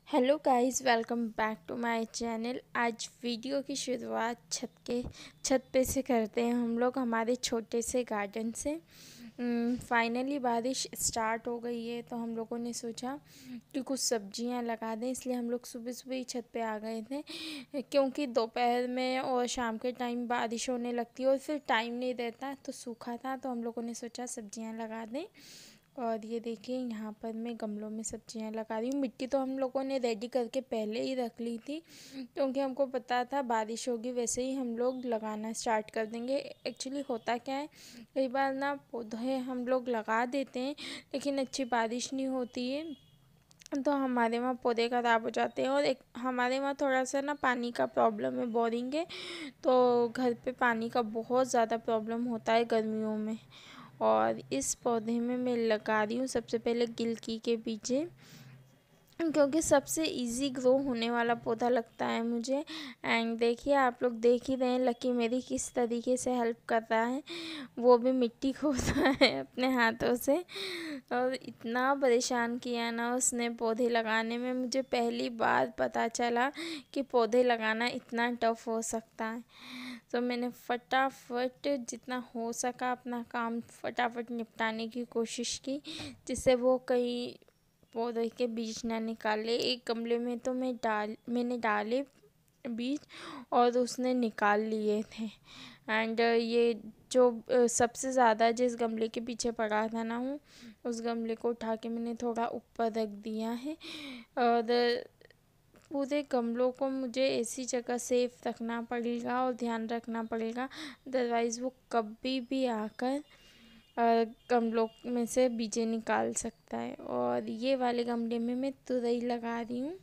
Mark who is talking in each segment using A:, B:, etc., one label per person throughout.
A: Hello guys, welcome back to my channel. आज video की शुरुआत छत पे से करते हैं हम लोग, हमारे छोटे से गार्डन से। फाइनली बारिश स्टार्ट हो गई है तो हम लोगों ने सोचा कि कुछ सब्जियां लगा दें, इसलिए हम लोग सुबह सुबह ही छत पे आ गए थे। क्योंकि दोपहर में और शाम के टाइम बारिश होने लगती है और फिर टाइम नहीं रहता, तो सूखा था तो हम लोगों ने सोचा सब्जियां लगा दें। और ये देखिए, यहाँ पर मैं गमलों में सब्जियां लगा रही हूँ। मिट्टी तो हम लोगों ने रेडी करके पहले ही रख ली थी, क्योंकि हमको पता था बारिश होगी, वैसे ही हम लोग लगाना स्टार्ट कर देंगे। एक्चुअली होता क्या है, कई बार ना पौधे हम लोग लगा देते हैं लेकिन अच्छी बारिश नहीं होती है, तो हमारे वहाँ पौधे ख़राब हो जाते हैं। और एक हमारे वहाँ थोड़ा सा ना पानी का प्रॉब्लम है, बोरिंग है, तो घर पे पानी का बहुत ज़्यादा प्रॉब्लम होता है गर्मियों में। और इस पौधे में मैं लगा रही हूँ सबसे पहले गिलकी के पीछे, क्योंकि सबसे इजी ग्रो होने वाला पौधा लगता है मुझे। एंड देखिए, आप लोग देख ही रहे हैं लकी मेरी किस तरीके से हेल्प कर रहा है, वो भी मिट्टी खोद रहा है अपने हाथों से। और इतना परेशान किया ना उसने पौधे लगाने में, मुझे पहली बार पता चला कि पौधे लगाना इतना टफ हो सकता है। तो मैंने फटाफट जितना हो सका अपना काम फटाफट निपटाने की कोशिश की, जिससे वो कहीं पौधे के बीज ना निकाले। एक गमले में तो मैंने डाले बीज और उसने निकाल लिए थे। एंड ये जो सबसे ज़्यादा जिस गमले के पीछे पड़ा था ना, उस गमले को उठा के मैंने थोड़ा ऊपर रख दिया है। और पूरे गमलों को मुझे ऐसी जगह सेफ रखना पड़ेगा और ध्यान रखना पड़ेगा, अदरवाइज़ वो कभी भी आकर गमलों में से बीजें निकाल सकता है। और ये वाले गमले में मैं तुरई लगा रही हूँ।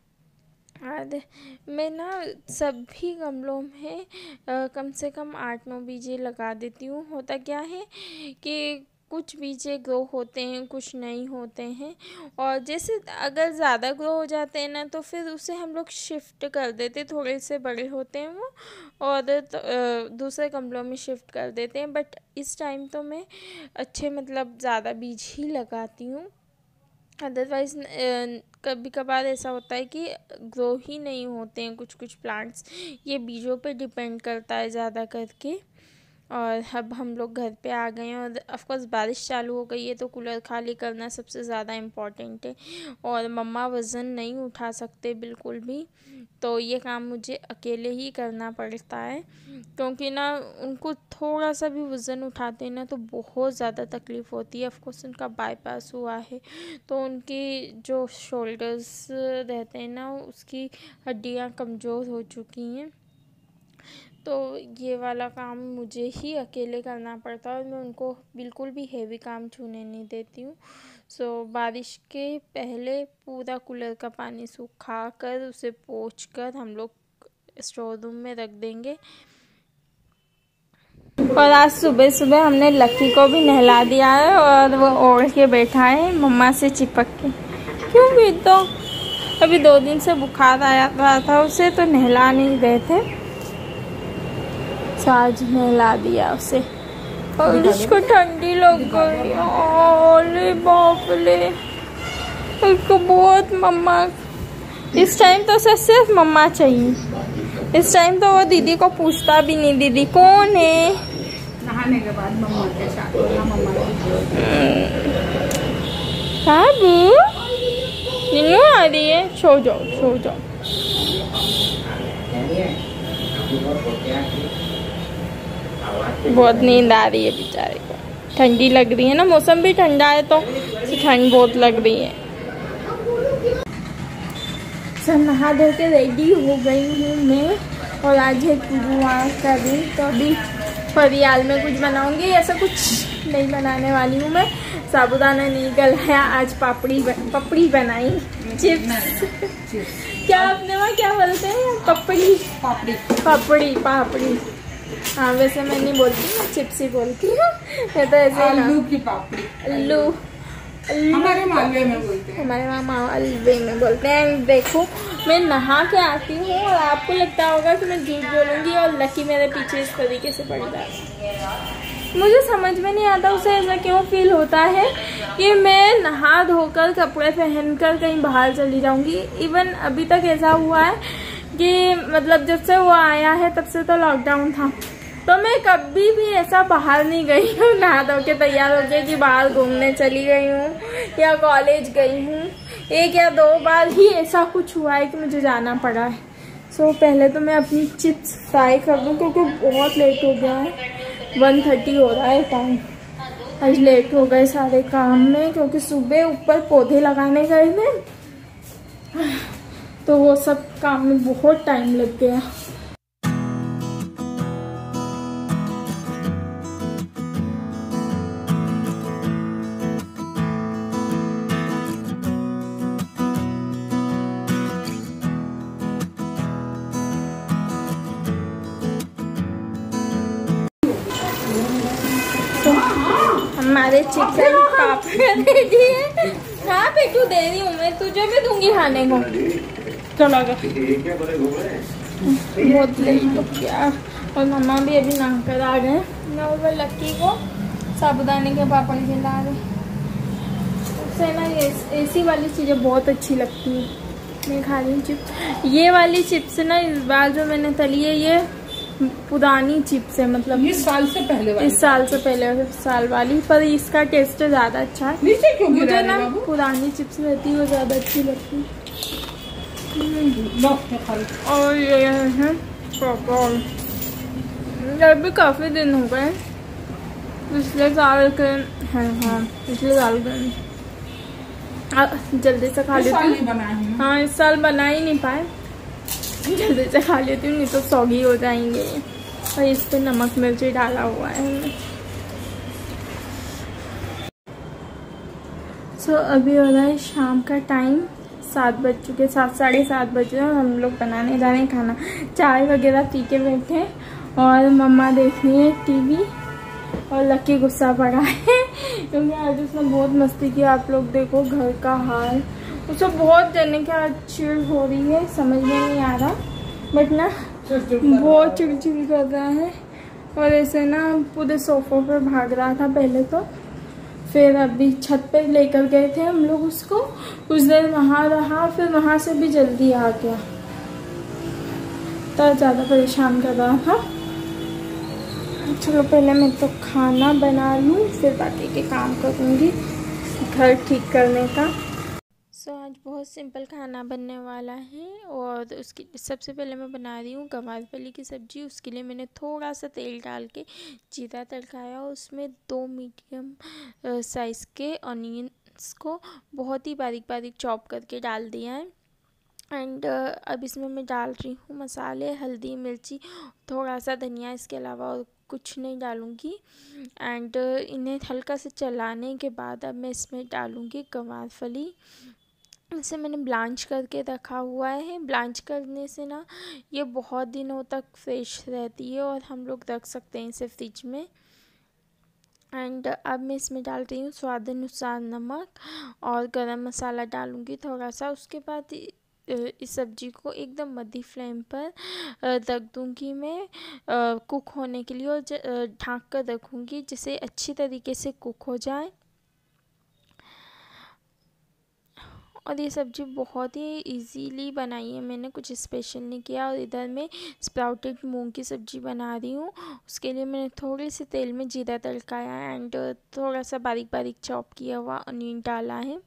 A: और मैं ना सभी गमलों में कम से कम 8-9 बीजें लगा देती हूँ। होता क्या है कि कुछ बीजे ग्रो होते हैं, कुछ नहीं होते हैं, और जैसे अगर ज़्यादा ग्रो हो जाते हैं ना तो फिर उसे हम लोग शिफ्ट कर देते, थोड़े से बड़े होते हैं वो, और दूसरे गमलों में शिफ्ट कर देते हैं। बट इस टाइम तो मैं अच्छे मतलब ज़्यादा बीज ही लगाती हूँ, अदरवाइज़ कभी कभार ऐसा होता है कि ग्रो ही नहीं होते हैं कुछ कुछ प्लांट्स। ये बीजों पे डिपेंड करता है ज़्यादा करके। और अब हम लोग घर पे आ गए हैं और ऑफकोर्स बारिश चालू हो गई है, तो कूलर खाली करना सबसे ज़्यादा इम्पॉर्टेंट है। और मम्मा वज़न नहीं उठा सकते बिल्कुल भी, तो ये काम मुझे अकेले ही करना पड़ता है, क्योंकि ना उनको थोड़ा सा भी वज़न उठाते हैं ना तो बहुत ज़्यादा तकलीफ़ होती है। ऑफकोर्स उनका बाईपास हुआ है, तो उनकी जो शोल्डर्स रहते हैं ना, उसकी हड्डियाँ कमज़ोर हो चुकी हैं, तो ये वाला काम मुझे ही अकेले करना पड़ता है और मैं उनको बिल्कुल भी हेवी काम छूने नहीं देती हूँ। सो बारिश के पहले पूरा कूलर का पानी सुखा कर उसे पोंछ कर हम लोग स्टोर रूम में रख देंगे। और आज सुबह सुबह हमने लकी को भी नहला दिया है और वो ओढ़ के बैठा है मम्मा से चिपक के। क्यों भी तो अभी 2 दिन से बुखार आया था उसे, तो नहला नहीं रहे थे, आज नहला दिया उसे। और इसको ठंडी लग गई। ओले बाप रे, इसको बहुत मम्मा, इस टाइम तो उसे सिर्फ मम्मा चाहिए। इस टाइम तो वो दीदी को पूछता भी नहीं दीदी कौन है।
B: नहाने के बाद मम्मा के साथ
A: बाबू नीनू आ रही है, सो जाओ सो जाओ। बहुत नींद आ रही है बेचारे को, ठंडी लग रही है ना, मौसम भी ठंडा है तो ठंड बहुत लग रही है। सब नहा धो के रेडी हो गई हूँ मैं, और आज है गुरुवार का दिन, तो अभी फरियाल में कुछ बनाऊंगी। ऐसा कुछ नहीं बनाने वाली हूँ मैं, साबुदाना नहीं गलाया, आज पपड़ी बनाई, चिप्स। क्या अपने वहाँ क्या बोलते हैं? पापड़ी। हाँ, वैसे मैं नहीं बोलती, मैं चिप्स ही बोलती हूँ। मैं तो ऐसे
B: आलू की पापड़ी,
A: आलू
B: हमारे मालवे में बोलते हैं,
A: हमारे वहाँ मालवे में बोलते हैं। देखो, मैं नहा के आती हूँ और आपको लगता होगा कि मैं झूठ बोलूँगी, और लकी मेरे पीछे इस तरीके से पड़ रहा है। मुझे समझ में नहीं आता उसे ऐसा क्यों फील होता है कि मैं नहा धोकर कपड़े पहनकर कहीं बाहर चली जाऊंगी। इवन अभी तक ऐसा हुआ है कि मतलब जब से वो आया है तब से तो लॉकडाउन था, तो मैं कभी भी ऐसा बाहर नहीं गई हूँ नहा धो के तैयार होके कि बाहर घूमने चली गई हूँ या कॉलेज गई हूँ। 1 या 2 बार ही ऐसा कुछ हुआ है कि मुझे जाना पड़ा है। सो पहले तो मैं अपनी चिप्स फ्राई कर दूँ क्योंकि बहुत लेट हो गया है, 1:30 हो रहा है टाइम। आज लेट हो गए सारे काम में क्योंकि सुबह ऊपर पौधे लगाने गए थे, तो वो सब काम में बहुत टाइम लग गया। हमारे चिकन पापड़ रेडी है। हाँ बेटू दे रही हूँ मैं, तुझे भी दूंगी खाने को। चलो बहुत लेट हो गया और मम्मा भी अभी नहा कर आ गए और लक्की को साबुदाने के पापड़ खिला रहे। उससे ना ऐसी वाली चीज़ें बहुत अच्छी लगती है। मैं खा रही हूँ चिप्स। ये वाली चिप्स ना इस बार जो मैंने तली है ये पुरानी चिप्स है, मतलब
B: इस साल से पहले वाली,
A: इस साल से पहले साल वाली, पर इसका टेस्ट ज्यादा अच्छा है।
B: नीचे क्यों
A: मुझे ना पुरानी चिप्स रहती है वो ज्यादा अच्छी लगती है। और ये है पॉपकॉर्न। ये भी काफी दिन हो गए, पिछले साल के हैं। हाँ पिछले साल के जल्दी से खा लेती हूँ। हाँ इस साल बना ही नहीं पाए, जल्दी से खा लेती हूँ नहीं तो सौगी हो जाएंगे। और इस पे नमक मिर्ची डाला हुआ है हमने। सो अभी हो रहा है शाम का टाइम, 7 बज चुके, 7-7:30 बजे और हम लोग बनाने जा रहे हैं खाना। चाय वगैरह पी के बैठे और मम्मा देख रही है टीवी और लक्की गुस्सा पड़ा है क्योंकि आज उसने बहुत मस्ती की। आप लोग देखो घर का हाल, उसे बहुत जने क्या चिड़ हो रही है, समझ में नहीं आ रहा, बट ना बहुत चिड़चिड़ कर रहा है। और ऐसे ना पूरे सोफों पर भाग रहा था पहले तो, फिर अभी छत पे लेकर गए थे हम लोग उसको, कुछ देर वहाँ रहा, फिर वहाँ से भी जल्दी आ गया, तो ज़्यादा परेशान कर रहा था। चलो पहले मैं तो खाना बना लूँ फिर बाकी के काम करूँगी घर ठीक करने का। आज बहुत सिंपल खाना बनने वाला है और उसकी सबसे पहले मैं बना रही हूँ गवारफली की सब्ज़ी। उसके लिए मैंने थोड़ा सा तेल डाल के जीरा तड़काया, उसमें 2 मीडियम साइज़ के ऑनियंस को बहुत ही बारीक बारीक चॉप करके डाल दिया है। एंड अब इसमें मैं डाल रही हूँ मसाले, हल्दी मिर्ची थोड़ा सा धनिया, इसके अलावा और कुछ नहीं डालूँगी। एंड इन्हें हल्का से चलाने के बाद अब मैं इसमें डालूँगी गवारफली। इसे मैंने ब्लांच करके रखा हुआ है। ब्लांच करने से ना ये बहुत दिनों तक फ्रेश रहती है और हम लोग रख सकते हैं इसे फ्रिज में। एंड अब मैं इसमें डाल रही हूँ स्वाद अनुसार नमक और गरम मसाला डालूँगी थोड़ा सा। उसके बाद इस सब्ज़ी को एकदम मध्य फ्लेम पर रख दूँगी मैं कुक होने के लिए और ढक कर रखूँगी जिससे अच्छी तरीके से कुक हो जाए। और ये सब्ज़ी बहुत ही इजीली बनाई है मैंने, कुछ स्पेशल नहीं किया। और इधर मैं स्प्राउटेड मूंग की सब्ज़ी बना रही हूँ। उसके लिए मैंने थोड़े से तेल में जीरा तड़काया एंड थोड़ा सा बारीक बारीक चॉप किया हुआ अनियन डाला है।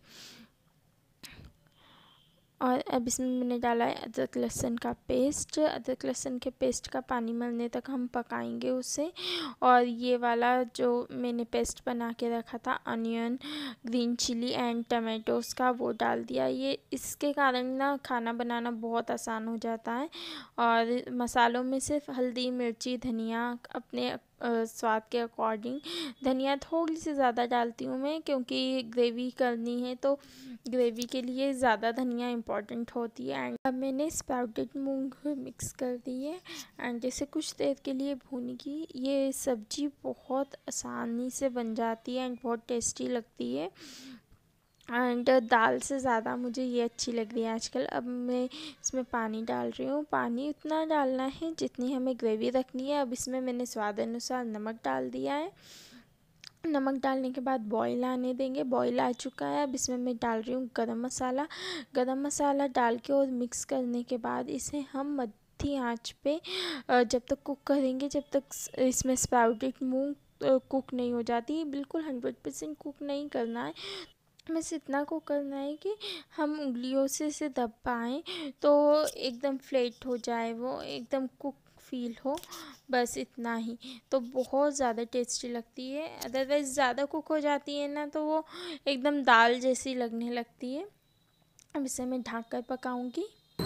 A: और अब इसमें मैंने डाला है अदरक लहसुन का पेस्ट। अदरक लहसुन के पेस्ट का पानी मरने तक हम पकाएंगे उसे। और ये वाला जो मैंने पेस्ट बना के रखा था onion, green chilli and tomatoes का, वो डाल दिया। ये इसके कारण ना खाना बनाना बहुत आसान हो जाता है। और मसालों में सिर्फ हल्दी मिर्ची धनिया अपने स्वाद के अकॉर्डिंग, धनिया थोड़ी सी ज़्यादा डालती हूँ मैं क्योंकि ग्रेवी करनी है तो ग्रेवी के लिए ज़्यादा धनिया इम्पॉर्टेंट होती है। एंड अब मैंने स्प्राउटेड मूंग मिक्स कर दी है एंड जैसे कुछ देर के लिए भूनगी। ये सब्ज़ी बहुत आसानी से बन जाती है एंड बहुत टेस्टी लगती है। एंड दाल से ज़्यादा मुझे ये अच्छी लग रही है आजकल। अब मैं इसमें पानी डाल रही हूँ। पानी उतना डालना है जितनी हमें ग्रेवी रखनी है। अब इसमें मैंने स्वाद अनुसार नमक डाल दिया है। नमक डालने के बाद बॉईल आने देंगे। बॉईल आ चुका है। अब इसमें मैं डाल रही हूँ गरम मसाला। गरम मसाला डाल के और मिक्स करने के बाद इसे हम मध्य आंच पे जब तक कुक करेंगे जब तक इसमें स्प्राउटेड मूंग कुक नहीं हो जाती। बिल्कुल 100% कुक नहीं करना है, बस इतना कुक करना है कि हम उंगलियों से इसे दब पाएँ तो एकदम फ्लैट हो जाए, वो एकदम कुक फील हो, बस इतना ही। तो बहुत ज़्यादा टेस्टी लगती है। अदरवाइज़ ज़्यादा कुक हो जाती है ना तो वो एकदम दाल जैसी लगने लगती है। अब इसे मैं ढक कर पकाऊंगी।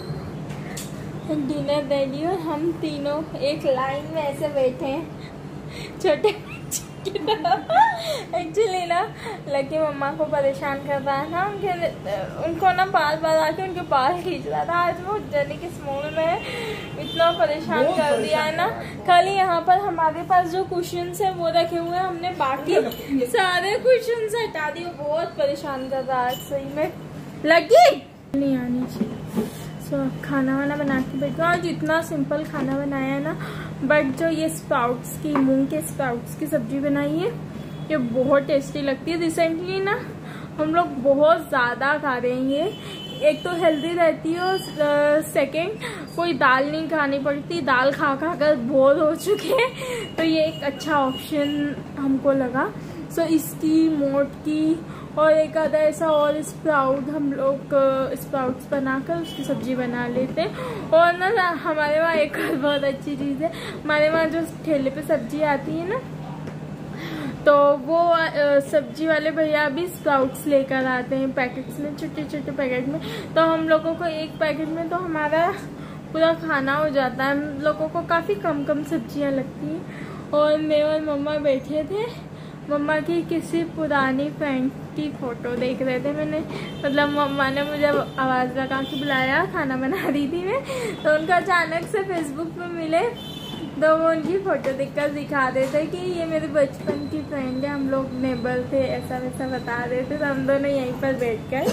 A: डिनर रेडी और हम तीनों एक लाइन में ऐसे बैठे हैं छोटे बच्चे की तरह। एक्चुअली ना लकी मम्मा को परेशान कर रहा है ना, उनको ना बार बार आके उनके बाल खींच रहा था। आज वो जनी के स्मूल में इतना परेशान कर दिया है ना। कल यहाँ पर हमारे पास जो कुशन्स है वो रखे हुए हैं, हमने बाकी सारे कुशन्स हटा दिए। बहुत परेशान कर रहा है सही में। लकी नहीं आनी चाहिए। खाना वाना बना के बैठ गया। आज इतना सिंपल खाना बनाया है ना, बट जो ये स्प्राउट्स की मूंग के स्प्राउट्स की सब्जी बनाई है ये बहुत टेस्टी लगती है। रिसेंटली ना हम लोग बहुत ज़्यादा खा रहे हैं ये। एक तो हेल्दी रहती है और सेकंड कोई दाल नहीं खानी पड़ती। दाल खा खा कर बोर हो चुके हैं तो ये एक अच्छा ऑप्शन हमको लगा। सो इसकी मोट की और एक आधा ऐसा और स्प्राउट हम लोग स्प्राउट्स बनाकर उसकी सब्जी बना लेते हैं। और ना हमारे वहाँ एक बहुत अच्छी चीज़ है, हमारे वहाँ जो ठेले पे सब्जी आती है ना तो वो सब्जी वाले भैया भी स्प्राउट्स लेकर आते हैं पैकेट्स में, छोटे छोटे पैकेट में। तो हम लोगों को एक पैकेट में तो हमारा पूरा खाना हो जाता है। हम लोगों को काफ़ी कम कम सब्जियाँ लगती हैं। और मैं और मम्मा बैठे थे, मम्मा की किसी पुरानी फ्रेंड की फ़ोटो देख रहे थे। मैंने मतलब मम्मा ने मुझे आवाज़ लगा के बुलाया, खाना बना रही थी मैं, तो उनका अचानक से फेसबुक पे मिले तो वो उनकी फ़ोटो देखकर दिखा रहे थे कि ये मेरे बचपन की फ्रेंड है, हम लोग नेबर थे, ऐसा वैसा बता रहे थे। तो हम दोनों यहीं पर बैठ गए।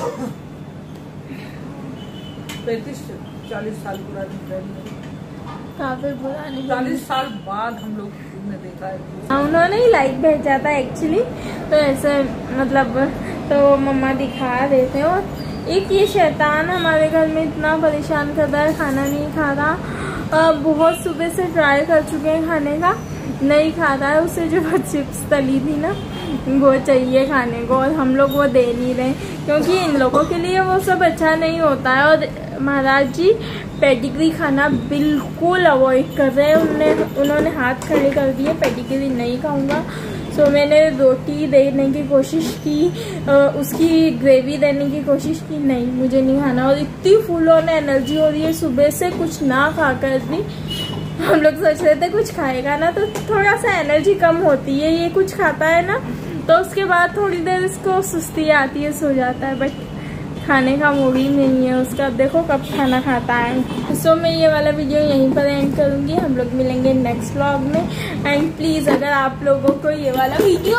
B: 35-40 साल पुरानी फ्रेंड है,
A: काफ़ी पुरानी।
B: 40 साल बाद हम लोग ने देखा है।
A: उन्होंने ही लाइक भेजा था एक्चुअली, तो ऐसे मतलब तो मम्मा दिखा रहे थे। और एक ये शैतान हमारे घर में इतना परेशान कर रहा है, खाना नहीं खा रहा। बहुत सुबह से ट्राई कर चुके हैं खाने का, नहीं खा रहा है। उसे जो चिप्स तली थी ना वो चाहिए खाने को और हम लोग वो दे नहीं रहे क्योंकि इन लोगों के लिए वो सब अच्छा नहीं होता है। और महाराज जी पेडिग्री खाना बिल्कुल अवॉइड कर रहे हैं। उन्होंने हाथ खड़े कर दिए, पेडिग्री नहीं खाऊंगा। सो मैंने रोटी देने की कोशिश की, उसकी ग्रेवी देने की कोशिश की, नहीं मुझे नहीं खाना। और इतनी फुल ऑन एनर्जी हो रही है सुबह से कुछ ना खाकर भी। हम लोग सोच रहे थे कुछ खाएगा ना तो थोड़ा सा एनर्जी कम होती है, ये कुछ खाता है ना तो उसके बाद थोड़ी देर इसको सुस्ती आती है, सो जाता है, बट खाने का मूड ही नहीं है उसका। देखो कब खाना खाता है। सो मैं ये वाला वीडियो यहीं पर एंड करूँगी। हम लोग मिलेंगे नेक्स्ट व्लॉग में। एंड प्लीज़ अगर आप लोगों को ये वाला वीडियो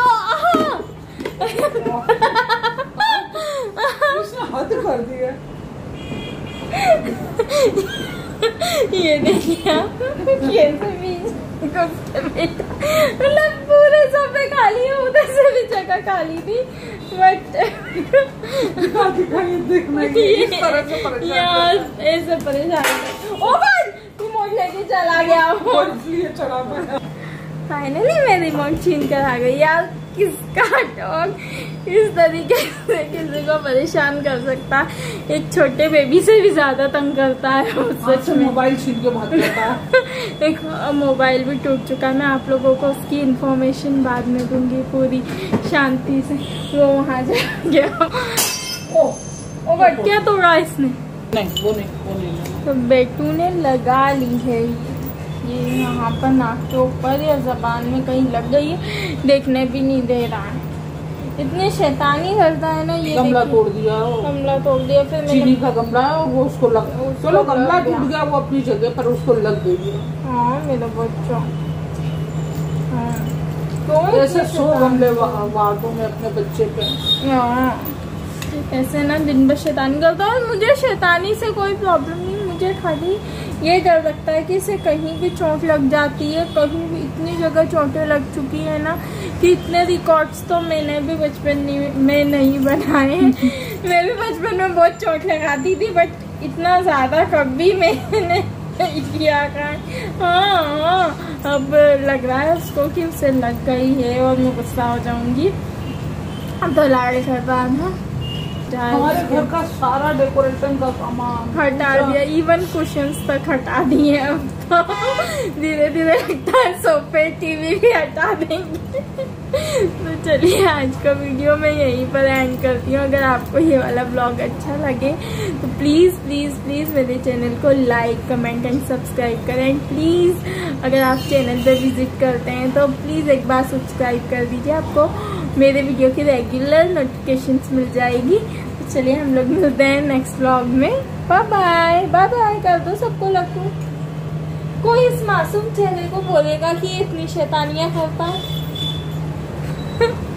B: हद कर दिया।
A: ये देखिए आप कैसे भी मतलब पूरे सोफे खाली है, उधर से भी जगह खाली थी, बट यार ऐसे परेशान। ओ रिमोट लेके चला गया। फाइनली मैं रिमोट छीन कर आ गई। यार किसका डॉग इस तरीके से किसी को परेशान कर सकता है, एक छोटे बेबी से भी ज्यादा तंग करता है। सच में
B: मोबाइल छीन के भाग जाता है।
A: एक मोबाइल भी टूट चुका है। मैं आप लोगों को उसकी इन्फॉर्मेशन बाद में दूंगी पूरी शांति से। वो वहाँ जा गया। ओ बट क्या तोड़ा इसने?
B: नहीं वो नहीं।
A: तो बेटू ने लगा ली है ये यहाँ पर नाक के ऊपर या जबान में कहीं लग गई है, देखने भी नहीं दे रहा है। इतने शैतानी करता है ना ये।
B: गमला तोड़ दिया,
A: गमला तोड़ दिया। फिर
B: चीनी का गमला है और वो उसको लग, चलो गमला टूट गया वो अपनी जगह पर, उसको लग गई है।
A: हाँ मेरा बच्चा।
B: हाँ ऐसे 100 गमले वादों में अपने बच्चे पे।
A: हाँ ऐसे ना दिन भर शैतानी करता है। मुझे शैतानी से कोई प्रॉब्लम नहीं, मुझे खाली ये डर लगता है कि इसे कहीं भी चोट लग जाती है। कहीं भी इतनी जगह चोटें लग चुकी है ना कि इतने रिकॉर्ड्स तो मैंने भी बचपन में नहीं बनाए। मैं भी बचपन में बहुत चोट लगाती थी, बट इतना ज़्यादा कभी मैंने किया था। हाँ, अब लग रहा है उसको कि उसे लग गई है और मैं गुस्सा हो जाऊंगी। अब तो लाड़ करता है ना,
B: हमारे घर का सारा डेकोरेशन का सामान
A: हटा दिया, इवन कुशन्स तक हटा दिए। अब तो धीरे धीरे लगता है सोफे टीवी भी हटा देंगे। तो चलिए आज का वीडियो मैं यहीं पर एंड करती हूँ। अगर आपको ये वाला ब्लॉग अच्छा लगे तो प्लीज़ प्लीज़ प्लीज़ मेरे चैनल को लाइक कमेंट एंड सब्सक्राइब करें। प्लीज़ अगर आप चैनल पर विजिट करते हैं तो प्लीज़ एक बार सब्सक्राइब कर दीजिए, आपको मेरे वीडियो की रेगुलर नोटिफिकेशंस मिल जाएगी। तो चलिए हम लोग मिलते हैं नेक्स्ट व्लॉग में। बाय बाय, बाय बाय कर दो सबको। लगू कोई इस मासूम चेहरे को बोलेगा कि ये इतनी शैतानियां करता है।